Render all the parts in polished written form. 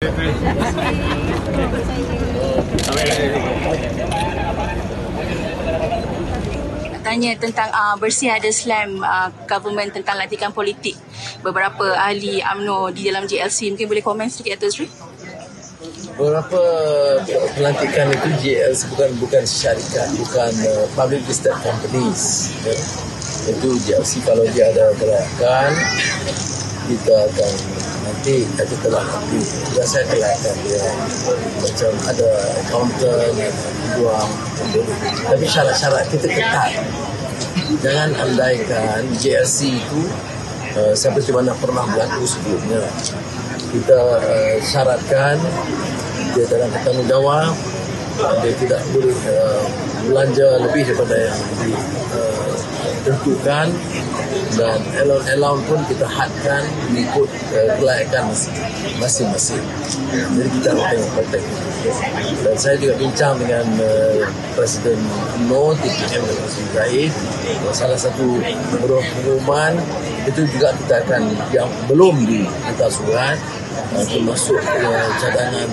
Tanya tentang bersih ada slam government tentang lantikan politik beberapa ahli UMNO di dalam JLC. Mungkin boleh komen sedikit, Dato' Sri? Beberapa pelantikan itu JLC bukan syarikat, bukan public listed companies. Itu JLC kalau dia ada gerakan, kita akan nanti telah nanti juga saya kelihatan dia macam ada accountant, buang, tapi syarat-syarat kita ketat. Jangan andaikan JLC itu seperti mana pernah berlaku sebelumnya. Kita syaratkan dia dalam bertanggungjawab, dia tidak boleh belanja lebih daripada yang ditentukan, dan allowance pun kita hadkan mengikut kelayakan masing-masing. Jadi kita harus tengok konteks. Dan saya juga bincang dengan Presiden UMNO, TPM dan Presiden Zahid. Salah satu pengumuman itu juga kita akan yang belum diminta surat, termasuk cadangan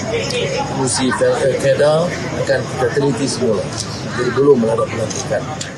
kursi federal akan kita teliti semula. Jadi belum ada pelantikan.